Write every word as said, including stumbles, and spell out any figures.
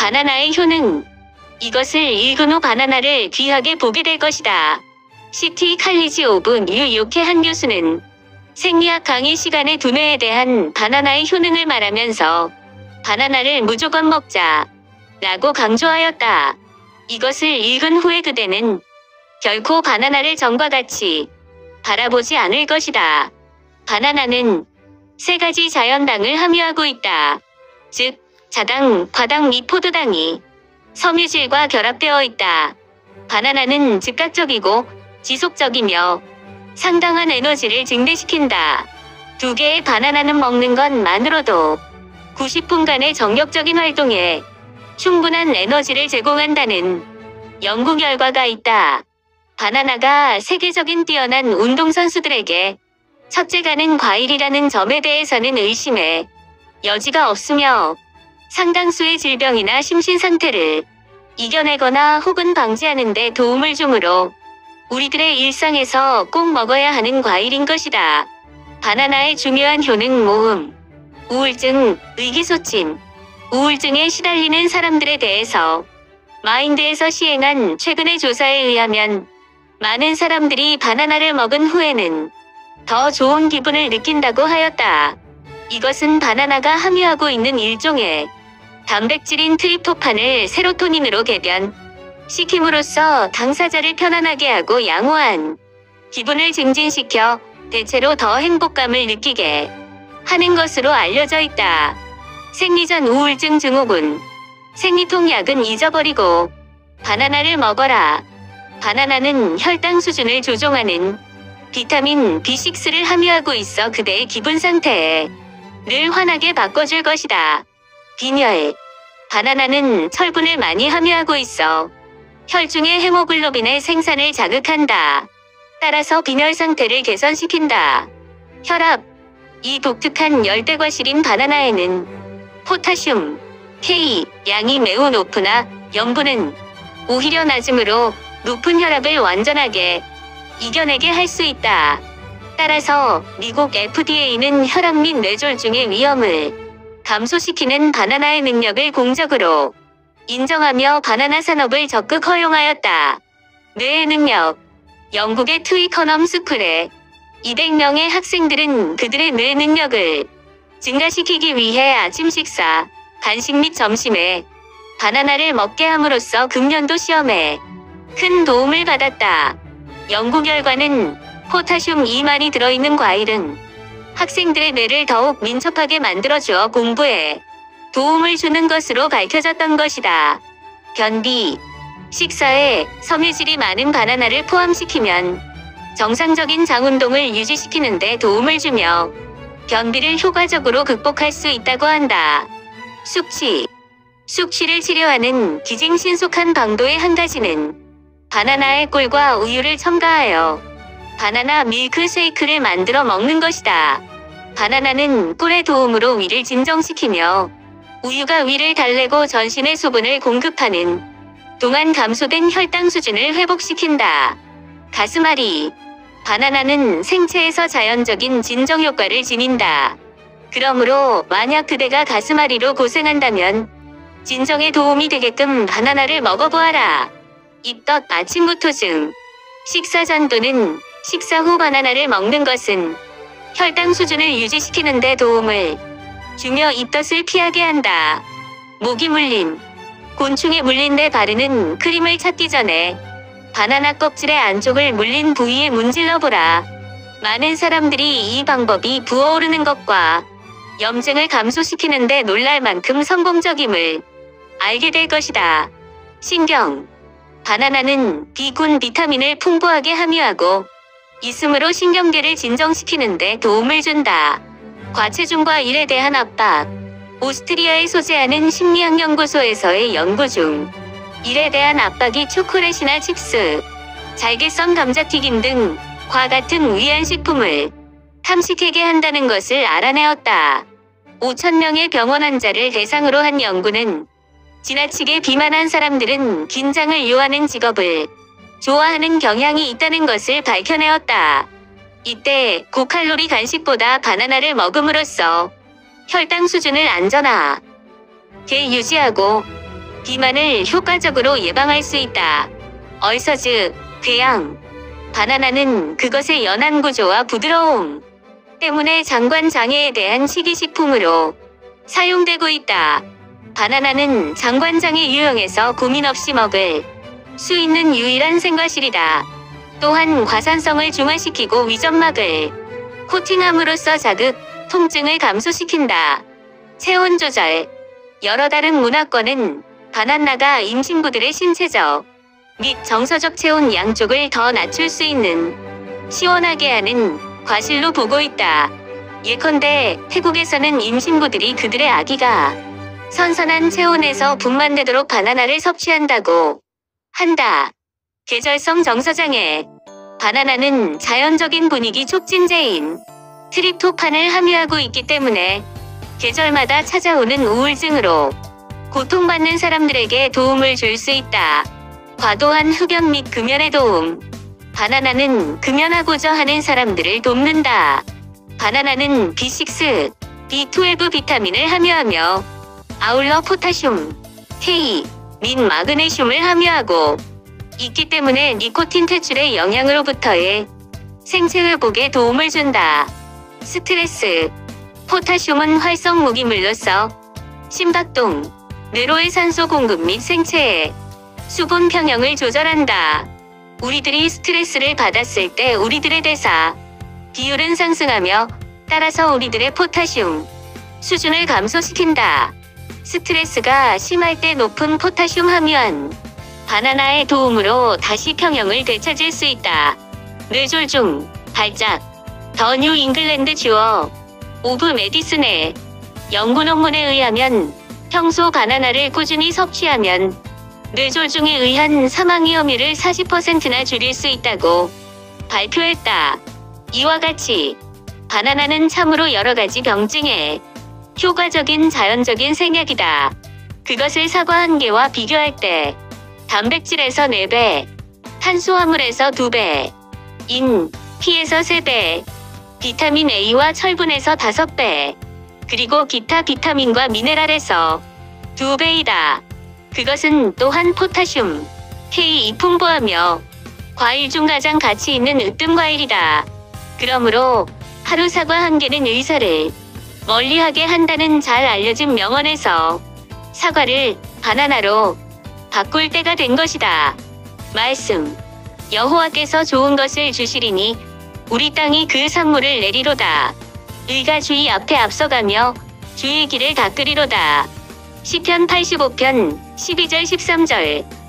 바나나의 효능. 이것을 읽은 후 바나나를 귀하게 보게 될 것이다. 시티 칼리지 오브 뉴요크의 한 교수는 생리학 강의 시간에 두뇌에 대한 바나나의 효능을 말하면서 바나나를 무조건 먹자 라고 강조하였다. 이것을 읽은 후에 그대는 결코 바나나를 전과 같이 바라보지 않을 것이다. 바나나는 세 가지 자연당을 함유하고 있다. 즉, 자당, 과당 및 포도당이 섬유질과 결합되어 있다. 바나나는 즉각적이고 지속적이며 상당한 에너지를 증대시킨다. 두 개의 바나나는 먹는 것만으로도 구십 분간의 정력적인 활동에 충분한 에너지를 제공한다는 연구 결과가 있다. 바나나가 세계적인 뛰어난 운동선수들에게 첫째가는 과일이라는 점에 대해서는 의심의 여지가 없으며 상당수의 질병이나 심신 상태를 이겨내거나 혹은 방지하는 데 도움을 주므로 우리들의 일상에서 꼭 먹어야 하는 과일인 것이다. 바나나의 중요한 효능 모음. 우울증, 의기소침. 우울증에 시달리는 사람들에 대해서 마인드에서 시행한 최근의 조사에 의하면 많은 사람들이 바나나를 먹은 후에는 더 좋은 기분을 느낀다고 하였다. 이것은 바나나가 함유하고 있는 일종의 단백질인 트립토판을 세로토닌으로 개변 시킴으로써 당사자를 편안하게 하고 양호한 기분을 증진시켜 대체로 더 행복감을 느끼게 하는 것으로 알려져 있다. 생리전 우울증 증후군. 생리통약은 잊어버리고 바나나를 먹어라. 바나나는 혈당 수준을 조종하는 비타민 비 식스를 함유하고 있어 그대의 기분 상태에 늘 환하게 바꿔줄 것이다. 빈혈. 바나나는 철분을 많이 함유하고 있어 혈중의 헤모글로빈의 생산을 자극한다. 따라서 빈혈 상태를 개선시킨다. 혈압. 이 독특한 열대과실인 바나나에는 포타슘, K, 양이 매우 높으나 염분은 오히려 낮으므로 높은 혈압을 완전하게 이겨내게 할 수 있다. 따라서 미국 에프디에이는 혈압 및 뇌졸중의 위험을 감소시키는 바나나의 능력을 공적으로 인정하며 바나나 산업을 적극 허용하였다. 뇌의 능력. 영국의 트위커넘 스쿨의 이백 명의 학생들은 그들의 뇌 능력을 증가시키기 위해 아침 식사, 간식 및 점심에 바나나를 먹게 함으로써 금년도 시험에 큰 도움을 받았다. 연구 결과는 포타슘이 많이 들어있는 과일은 학생들의 뇌를 더욱 민첩하게 만들어주어 공부에 도움을 주는 것으로 밝혀졌던 것이다. 변비. 식사에 섬유질이 많은 바나나를 포함시키면 정상적인 장운동을 유지시키는 데 도움을 주며 변비를 효과적으로 극복할 수 있다고 한다. 숙취. 숙취를 치료하는 기증신속한 방도의 한 가지는 바나나의 꿀과 우유를 첨가하여 바나나 밀크 쉐이크를 만들어 먹는 것이다. 바나나는 꿀의 도움으로 위를 진정시키며 우유가 위를 달래고 전신의 수분을 공급하는 동안 감소된 혈당 수준을 회복시킨다. 가스마리. 바나나는 생체에서 자연적인 진정 효과를 지닌다. 그러므로 만약 그대가 가스마리로 고생한다면 진정에 도움이 되게끔 바나나를 먹어보아라. 입덧 아침부토증. 식사 전 또는 식사 후 바나나를 먹는 것은 혈당 수준을 유지시키는 데 도움을 주며 입덧을 피하게 한다. 모기 물림. 곤충에 물린 데 바르는 크림을 찾기 전에 바나나 껍질의 안쪽을 물린 부위에 문질러보라. 많은 사람들이 이 방법이 부어오르는 것과 염증을 감소시키는 데 놀랄 만큼 성공적임을 알게 될 것이다. 신경. 바나나는 B군 비타민을 풍부하게 함유하고 있으므로 신경계를 진정시키는 데 도움을 준다. 과체중과 일에 대한 압박. 오스트리아에 소재하는 심리학연구소에서의 연구 중 일에 대한 압박이 초콜릿이나 칩스, 잘게썬 감자튀김 등과 같은 위안식품을 탐식하게 한다는 것을 알아내었다. 오천 명의 병원 환자를 대상으로 한 연구는 지나치게 비만한 사람들은 긴장을 요하는 직업을 좋아하는 경향이 있다는 것을 밝혀내었다. 이때 고칼로리 간식보다 바나나를 먹음으로써 혈당 수준을 안전하게 유지하고 비만을 효과적으로 예방할 수 있다. 얼서즈, 궤양. 바나나는 그것의 연한 구조와 부드러움 때문에 장관 장애에 대한 식이식품으로 사용되고 있다. 바나나는 장관장애 유형에서 고민 없이 먹을 수 있는 유일한 생과실이다. 또한 과산성을 중화시키고 위점막을 코팅함으로써 자극, 통증을 감소시킨다. 체온 조절. 여러 다른 문화권은 바나나가 임신부들의 신체적 및 정서적 체온 양쪽을 더 낮출 수 있는 시원하게 하는 과실로 보고 있다. 예컨대 태국에서는 임신부들이 그들의 아기가 선선한 체온에서 분만되도록 바나나를 섭취한다고 한다. 계절성 정서장애. 바나나는 자연적인 분위기 촉진제인 트립토판을 함유하고 있기 때문에 계절마다 찾아오는 우울증으로 고통받는 사람들에게 도움을 줄 수 있다. 과도한 흡연 및 금연의 도움. 바나나는 금연하고자 하는 사람들을 돕는다. 바나나는 비 식스, 비 트웰브 비타민을 함유하며 아울러 포타슘, K, 및 마그네슘을 함유하고 있기 때문에 니코틴 퇴출의 영향으로부터의 생체 회복에 도움을 준다. 스트레스. 포타슘은 활성 무기물로서 심박동, 뇌로의 산소 공급 및 생체의 수분 평형을 조절한다. 우리들이 스트레스를 받았을 때 우리들의 대사 비율은 상승하며 따라서 우리들의 포타슘 수준을 감소시킨다. 스트레스가 심할 때 높은 포타슘 함유한 바나나의 도움으로 다시 평형을 되찾을 수 있다. 뇌졸중, 발작. 더 뉴 잉글랜드 주어 오브 메디슨의 연구 논문에 의하면 평소 바나나를 꾸준히 섭취하면 뇌졸중에 의한 사망 위험률을 사십 퍼센트나 줄일 수 있다고 발표했다. 이와 같이 바나나는 참으로 여러가지 병증에 효과적인 자연적인 생약이다. 그것을 사과 한 개와 비교할 때 단백질에서 네 배, 탄수화물에서 두 배, 인, 피에서 세 배, 비타민 A와 철분에서 다섯 배, 그리고 기타 비타민과 미네랄에서 두 배이다. 그것은 또한 포타슘, K이 풍부하며 과일 중 가장 가치 있는 으뜸 과일이다. 그러므로 하루 사과 한 개는 의사를 멀리하게 한다는 잘 알려진 명언에서 사과를 바나나로 바꿀 때가 된 것이다. 말씀. 여호와께서 좋은 것을 주시리니 우리 땅이 그 산물을 내리로다. 의가 주의 앞에 앞서가며 주의 길을 닦으리로다. 시편 팔십오 편 십이 절 십삼 절.